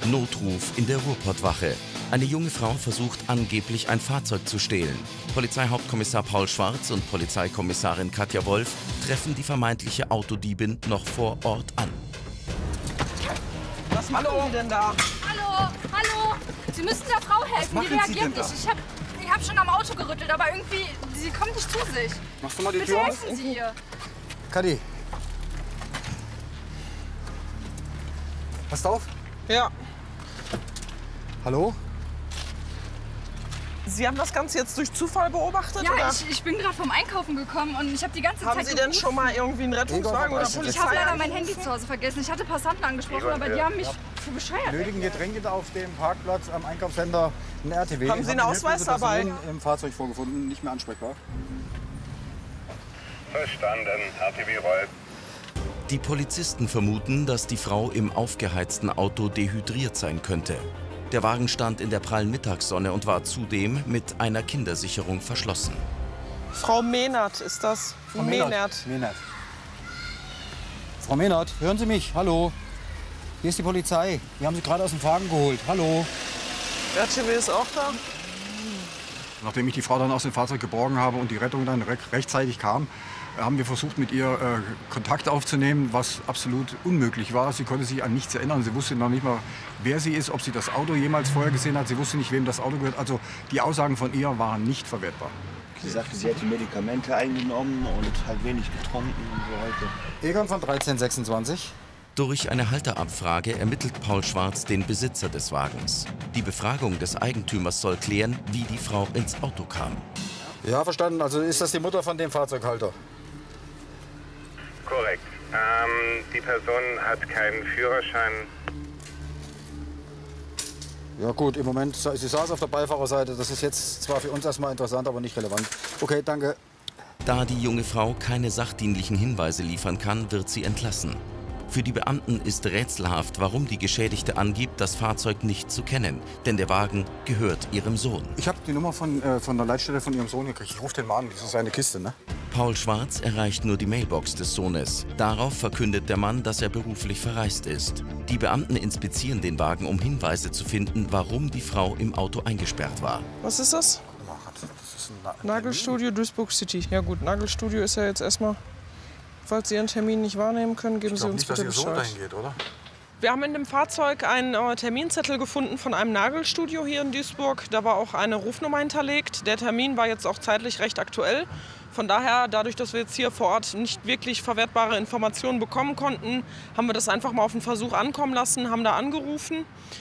Notruf in der Ruhrpottwache. Eine junge Frau versucht angeblich ein Fahrzeug zu stehlen. Polizeihauptkommissar Paul Schwarz und Polizeikommissarin Katja Wolf treffen die vermeintliche Autodiebin noch vor Ort an. Was machen Sie denn da? Hallo, hallo. Sie müssen der Frau helfen. Die reagiert nicht. Ich hab schon am Auto gerüttelt, aber irgendwie, sie kommt nicht zu sich. Machst du mal die Bitte Tür auf? helfen Sie ihr. Kadi. Passt auf. Ja. Hallo? Sie haben das Ganze jetzt durch Zufall beobachtet, Ja, oder? ich bin gerade vom Einkaufen gekommen und ich habe die ganze Zeit Haben Sie denn schon mal irgendwie einen Rettungswagen oder Polizei? Ich habe leider mein Handy zu Hause vergessen. Ich hatte Passanten angesprochen, aber die haben mich für bescheuert Nötigen Getränke auf dem Parkplatz am Einkaufscenter ein RTW. Haben Sie einen Ausweis dabei? Im Fahrzeug vorgefunden, nicht mehr ansprechbar. Verstanden, RTW rollt. Die Polizisten vermuten, dass die Frau im aufgeheizten Auto dehydriert sein könnte. Der Wagen stand in der prallen Mittagssonne und war zudem mit einer Kindersicherung verschlossen. Frau Mehnert ist das. Frau Mehnert. Frau Mehnert, hören Sie mich? Hallo. Hier ist die Polizei. Wir haben Sie gerade aus dem Wagen geholt. Hallo. RTW ist auch da. Nachdem ich die Frau dann aus dem Fahrzeug geborgen habe und die Rettung dann rechtzeitig kam, haben wir versucht, mit ihr Kontakt aufzunehmen, was absolut unmöglich war. Sie konnte sich an nichts erinnern. Sie wusste noch nicht mal, wer sie ist, ob sie das Auto jemals vorher gesehen hat. Sie wusste nicht, wem das Auto gehört. Also die Aussagen von ihr waren nicht verwertbar. Sie sagte, sie hätte Medikamente eingenommen und halt wenig getrunken und so weiter. Egon von 1326. Durch eine Halterabfrage ermittelt Paul Schwarz den Besitzer des Wagens. Die Befragung des Eigentümers soll klären, wie die Frau ins Auto kam. Ja, verstanden. Also ist das die Mutter von dem Fahrzeughalter? Korrekt. Die Person hat keinen Führerschein. Ja gut, im Moment, sie saß auf der Beifahrerseite. Das ist jetzt zwar für uns erstmal interessant, aber nicht relevant. Okay, danke. Da die junge Frau keine sachdienlichen Hinweise liefern kann, wird sie entlassen. Für die Beamten ist rätselhaft, warum die Geschädigte angibt, das Fahrzeug nicht zu kennen. Denn der Wagen gehört ihrem Sohn. Ich habe die Nummer von der Leitstelle von Ihrem Sohn gekriegt. Ich rufe den mal an, das ist seine Kiste, ne? Paul Schwarz erreicht nur die Mailbox des Sohnes. Darauf verkündet der Mann, dass er beruflich verreist ist. Die Beamten inspizieren den Wagen, um Hinweise zu finden, warum die Frau im Auto eingesperrt war. Was ist das? Das ist ein Nagelstudio Duisburg City. Ja gut, Nagelstudio ist ja jetzt erstmal... Falls Sie Ihren Termin nicht wahrnehmen können, geben Sie uns nicht, bitte dass Ihr Sohn Bescheid. dahin geht, oder? Wir haben in dem Fahrzeug einen Terminzettel gefunden von einem Nagelstudio hier in Duisburg. Da war auch eine Rufnummer hinterlegt. Der Termin war jetzt auch zeitlich recht aktuell. Von daher, dadurch, dass wir jetzt hier vor Ort nicht wirklich verwertbare Informationen bekommen konnten, haben wir das einfach mal auf den Versuch ankommen lassen, haben da angerufen.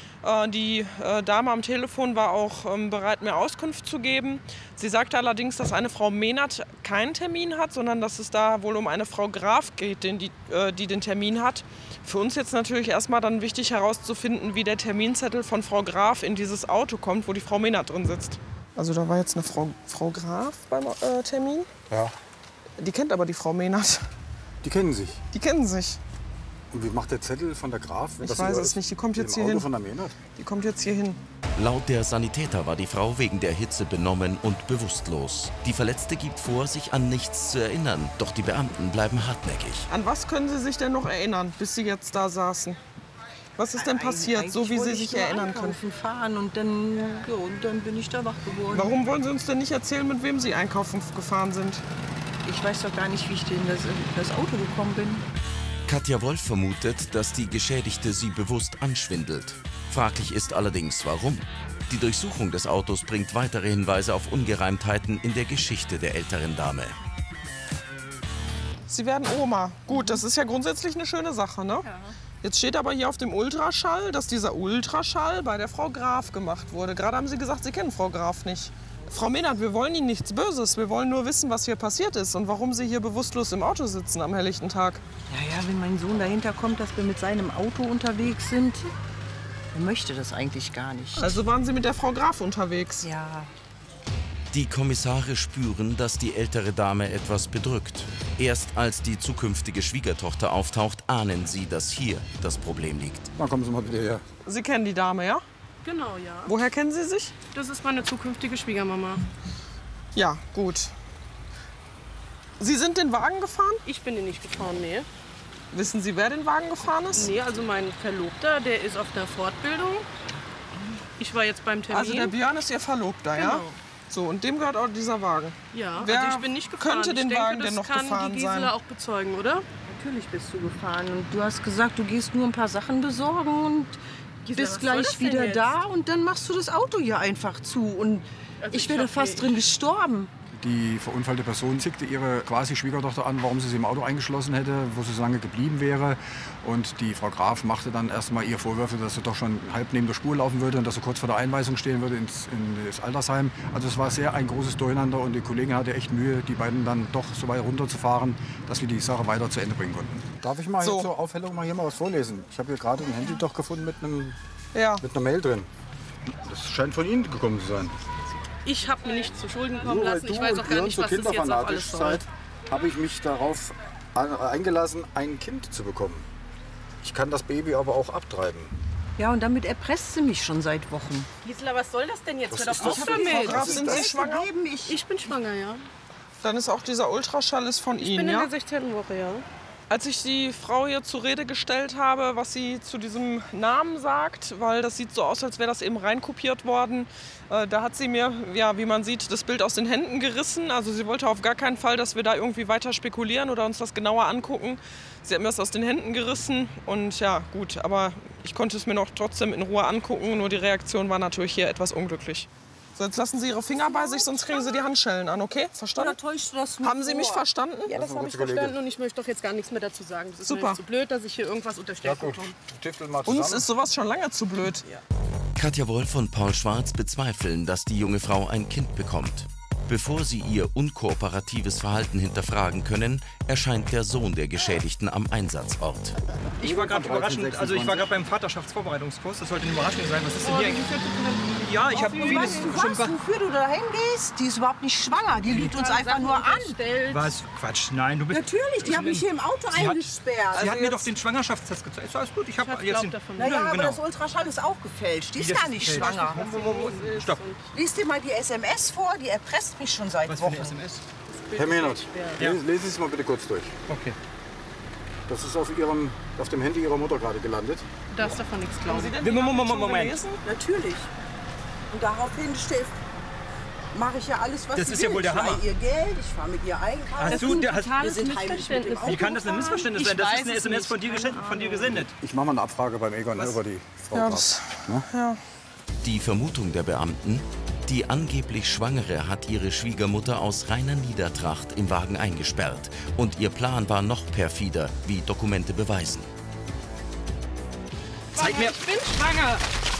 Die Dame am Telefon war auch bereit, mir Auskunft zu geben. Sie sagte allerdings, dass eine Frau Mehnert keinen Termin hat, sondern dass es da wohl um eine Frau Graf geht, die den Termin hat. Für uns jetzt natürlich erstmal dann wichtig herauszufinden, wie der Terminzettel von Frau Graf in dieses Auto kommt, wo die Frau Mehnert drin sitzt. Also da war jetzt eine Frau Graf beim Termin. Ja. Die kennt aber die Frau Mehnert. Die kennen sich. Die kennen sich. Und wie macht der Zettel von der Graf? Ich weiß es nicht, die kommt jetzt hier hin. Von der Mehnert? Die kommt jetzt hier hin. Laut der Sanitäter war die Frau wegen der Hitze benommen und bewusstlos. Die Verletzte gibt vor, sich an nichts zu erinnern, doch die Beamten bleiben hartnäckig. An was können Sie sich denn noch erinnern, bis Sie jetzt da saßen? Was ist denn passiert, so wie Sie sich erinnern können? Fahren und dann, ja, und dann bin ich da wach geworden. Warum wollen Sie uns denn nicht erzählen, mit wem Sie einkaufen gefahren sind? Ich weiß doch gar nicht, wie ich in das Auto gekommen bin. Katja Wolf vermutet, dass die Geschädigte sie bewusst anschwindelt. Fraglich ist allerdings, warum. Die Durchsuchung des Autos bringt weitere Hinweise auf Ungereimtheiten in der Geschichte der älteren Dame. Sie werden Oma. Gut, das ist ja grundsätzlich eine schöne Sache, ne? Ja. Jetzt steht aber hier auf dem Ultraschall, dass dieser Ultraschall bei der Frau Graf gemacht wurde. Gerade haben Sie gesagt, Sie kennen Frau Graf nicht. Frau Mehnert, wir wollen Ihnen nichts Böses. Wir wollen nur wissen, was hier passiert ist und warum Sie hier bewusstlos im Auto sitzen am helllichten Tag. Ja, wenn mein Sohn dahinter kommt, dass wir mit seinem Auto unterwegs sind, er möchte das eigentlich gar nicht. Also waren Sie mit der Frau Graf unterwegs? Ja. Die Kommissare spüren, dass die ältere Dame etwas bedrückt. Erst als die zukünftige Schwiegertochter auftaucht, ahnen sie, dass hier das Problem liegt. Na, kommen Sie mal bitte her. Sie kennen die Dame, ja? Genau, ja. Woher kennen Sie sich? Das ist meine zukünftige Schwiegermama. Ja, gut. Sie sind den Wagen gefahren? Ich bin den nicht gefahren, nee. Wissen Sie, wer den Wagen gefahren ist? Nee, also mein Verlobter, der ist auf einer Fortbildung. Ich war jetzt beim Termin. Also der Björn ist Ihr Verlobter, ja? Genau. So, und dem gehört auch dieser Wagen. Ja, Wer also ich bin nicht gefahren. könnte den ich denke, Wagen das denn noch kann gefahren die sein? Gisela auch bezeugen, oder? Natürlich bist du gefahren und du hast gesagt, du gehst nur ein paar Sachen besorgen und Gisela, bist was soll das gleich denn wieder jetzt? da und dann machst du das Auto hier einfach zu und Also ich wäre hab fast nicht- drin gestorben. Die verunfallte Person zickte ihre quasi Schwiegertochter an, warum sie sie im Auto eingeschlossen hätte, wo sie so lange geblieben wäre. Und die Frau Graf machte dann erstmal ihr Vorwürfe, dass sie doch schon halb neben der Spur laufen würde und dass sie kurz vor der Einweisung stehen würde in das Altersheim. Also es war sehr ein großes Durcheinander und die Kollegin hatte echt Mühe, die beiden dann doch so weit runterzufahren, dass wir die Sache weiter zu Ende bringen konnten. Darf ich mal So. zur Aufhellung mal hier mal was vorlesen? Ich habe hier gerade ein Handy doch gefunden mit Ja. einer Mail drin. Das scheint von Ihnen gekommen zu sein. Ich habe mir nichts zu Schulden kommen Nur weil lassen. du Ich weiß auch und gar Björn nicht, so was das jetzt auch kinderfanatisch alles soll. seid, habe ich mich darauf eingelassen, ein Kind zu bekommen. Ich kann das Baby aber auch abtreiben. Ja, und damit erpresst sie mich schon seit Wochen. Gisela, was soll das denn jetzt? Hör ist doch auf das damit. Frau Graf, sind Sie Echt schwanger? gegeben, Ich bin schwanger, ja. Dann ist auch dieser Ultraschall ist von Ich Ihnen, bin in ja? der 16. Woche, ja. Als ich die Frau hier zur Rede gestellt habe, was sie zu diesem Namen sagt, weil das sieht so aus, als wäre das eben reinkopiert worden, da hat sie mir, ja, wie man sieht, das Bild aus den Händen gerissen. Also sie wollte auf gar keinen Fall, dass wir da irgendwie weiter spekulieren oder uns das genauer angucken. Sie hat mir das aus den Händen gerissen und ja, gut, aber ich konnte es mir noch trotzdem in Ruhe angucken, nur die Reaktion war natürlich hier etwas unglücklich. So, jetzt lassen Sie Ihre Finger bei sich, sonst kriegen Sie die Handschellen an, okay? Verstanden? Oder täuscht du das nur Haben Sie mich vor? verstanden? Ja, das habe ich verstanden und ich möchte doch jetzt gar nichts mehr dazu sagen. Das ist Super. mir jetzt zu blöd, dass ich hier irgendwas unterstellt bekomme. Stiftel mal zusammen. Uns ist sowas schon lange zu blöd. Katja Wolf und Paul Schwarz bezweifeln, dass die junge Frau ein Kind bekommt. Bevor sie ihr unkooperatives Verhalten hinterfragen können, erscheint der Sohn der Geschädigten am Einsatzort. Ich war gerade überraschend, also ich war gerade beim Vaterschaftsvorbereitungskurs, das sollte eine Überraschung sein. Was ist denn hier eigentlich? Ja, ich habe vieles schon Was, wofür du dahin gehst? Die ist überhaupt nicht schwanger. Die lügt uns einfach nur an. Was? Quatsch, nein, du bist... Natürlich, die haben mich hier im Auto eingesperrt. Sie hat mir doch den Schwangerschaftstest gezeigt. Ist alles gut, ich habe jetzt den... Naja, aber genau. das Ultraschall ist auch gefälscht. Die ist das gar nicht gefälscht? schwanger. Stopp. Lies dir mal die SMS vor, die erpresst mich schon seit Was für eine Wochen. SMS? Herr Mehnert, Ja. lesen Sie es mal bitte kurz durch. Okay. Das ist auf dem Handy Ihrer Mutter gerade gelandet. Du darfst davon nichts glauben. Moment. Natürlich. Und daraufhin mache ich ja alles, was Das sie ist will. ja wohl der Ich leihe Hammer. ihr Geld, ich fahre mit ihr einkaufen. Hast du, Wir sind heimlich mit dem Auto wie kann das ein Missverständnis Ich sein? Das weiß ist eine es SMS nicht, von dir, gesendet. Ich mache mal eine Abfrage beim Egon über die Frau Ja, Graf. das, Ne? ja. Die Vermutung der Beamten: Die angeblich Schwangere hat ihre Schwiegermutter aus reiner Niedertracht im Wagen eingesperrt. Und ihr Plan war noch perfider, wie Dokumente beweisen. Zeig mir... Ich bin schwanger.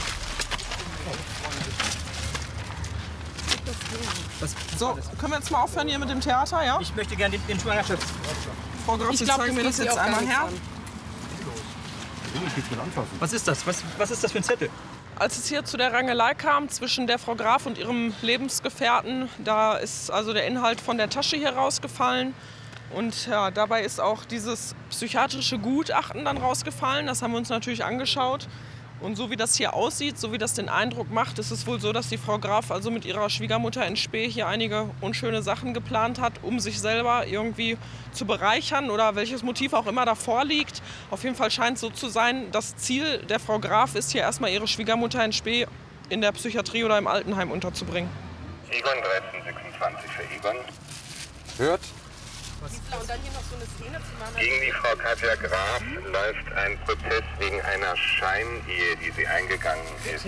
So, können wir jetzt mal aufhören hier mit dem Theater, ja? Ich möchte gerne den Schwangerschafts... Frau Graf, Ich Sie glaub, zeigen das mir geht das Sie jetzt auch gar einmal nichts her. an. Ich will es mit anfassen. Was ist das? Was ist das für ein Zettel? Als es hier zu der Rangelei kam zwischen der Frau Graf und ihrem Lebensgefährten, da ist also der Inhalt von der Tasche hier rausgefallen. Und ja, dabei ist auch dieses psychiatrische Gutachten dann rausgefallen. Das haben wir uns natürlich angeschaut. Und so wie das hier aussieht, so wie das den Eindruck macht, ist es wohl so, dass die Frau Graf also mit ihrer Schwiegermutter in Spee hier einige unschöne Sachen geplant hat, um sich selber irgendwie zu bereichern oder welches Motiv auch immer davor liegt. Auf jeden Fall scheint es so zu sein, das Ziel der Frau Graf ist hier erstmal ihre Schwiegermutter in Spee in der Psychiatrie oder im Altenheim unterzubringen. Egon 1326 für Egon. Hört, Und dann hier noch so eine Szene zu machen. Gegen die Frau Katja Graf läuft ein Prozess wegen einer Scheinehe, die sie eingegangen ist.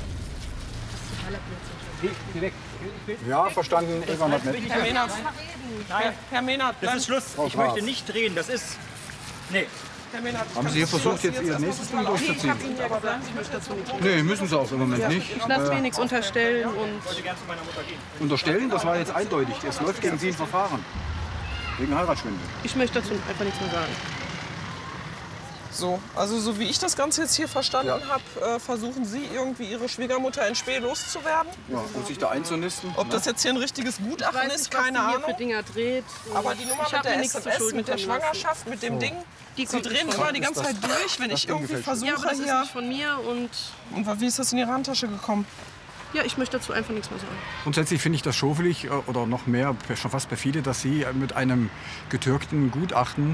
ja, verstanden, Egon hat mit. Herr Mehnert, Herr Mehnert, Das ist Schluss. Ich Graf. möchte nicht drehen. Das ist... Nee. Herr Mehnert, Haben Sie hier versucht, jetzt Ihr nächstes Ding durchzuziehen? Ich habe gesagt, ich möchte dazu nichts. Nee, müssen Sie auch im Moment nicht. Ich lasse mir nichts unterstellen und Unterstellen, das war jetzt eindeutig. Es läuft gegen Sie ein Verfahren. Wegen Heiratsschwindel. ich möchte dazu einfach nichts mehr sagen. so, also so wie ich das Ganze jetzt hier verstanden habe, versuchen Sie irgendwie Ihre Schwiegermutter in Spee loszuwerden. Ja, und sich da einzunisten. Ob das jetzt hier ein richtiges Gutachten Ich weiß ist, nicht, was keine sie hier Ahnung. für Dinger dreht. Aber die Nummer Ich mit hab mir der nichts zu SMS, Schulden mit der kommen lassen. Schwangerschaft, mit dem Ding, Die Sie kommt drehen nicht immer die Ist ganze das- Zeit durch, wenn ich Ding irgendwie gefälscht? versuche Ja, aber das ist hier... nicht von mir und Und wie ist das in Ihre Handtasche gekommen? ja, ich möchte dazu einfach nichts mehr sagen. Grundsätzlich finde ich das schofelig oder noch mehr schon fast perfide, dass Sie mit einem getürkten Gutachten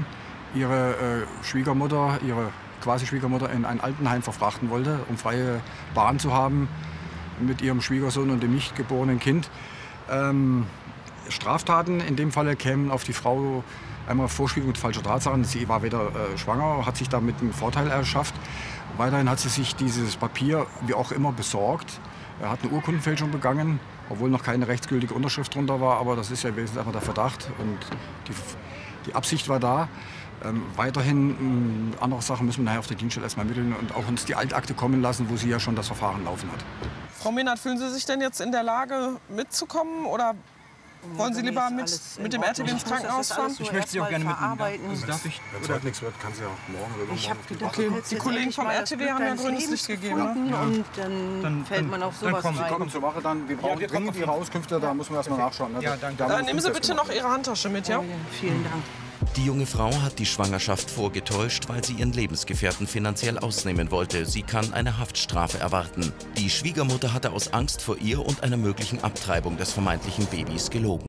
ihre Schwiegermutter, ihre Quasi-Schwiegermutter in ein Altenheim verfrachten wollte, um freie Bahn zu haben mit ihrem Schwiegersohn und dem nicht geborenen Kind. Straftaten in dem Falle kämen auf die Frau einmal Vorspiegelung mit falscher Tatsachen. Sie war weder schwanger, hat sich damit einen Vorteil erschafft. Weiterhin hat sie sich dieses Papier wie auch immer besorgt. Er hat eine Urkundenfälschung begangen, obwohl noch keine rechtsgültige Unterschrift drunter war. Aber das ist ja wesentlich einfach der Verdacht und die Absicht war da. Weiterhin andere Sachen müssen wir nachher auf der Dienststelle erstmal ermitteln und auch uns die Altakte kommen lassen, wo sie ja schon das Verfahren laufen hat. Frau Mehnert, fühlen Sie sich denn jetzt in der Lage mitzukommen oder wollen Sie lieber mit dem RTW ins Krankenhaus fahren? Ich möchte Sie auch gerne mitnehmen. Also darf ich? Wenn es heute nichts wird, kann sie ja morgen oder Ich habe gedacht, Okay, die Kollegen vom RTW haben ja grünes Licht gegeben. Und dann fällt man auf sowas rein. Sie kommen zur Wache dann. Wir brauchen dringend Ihre Auskünfte, da muss man erstmal nachschauen. Ne? Ja, danke. Nehmen Sie bitte noch Ihre Handtasche mit, ja? Vielen Dank. Die junge Frau hat die Schwangerschaft vorgetäuscht, weil sie ihren Lebensgefährten finanziell ausnehmen wollte. Sie kann eine Haftstrafe erwarten. Die Schwiegermutter hatte aus Angst vor ihr und einer möglichen Abtreibung des vermeintlichen Babys gelogen.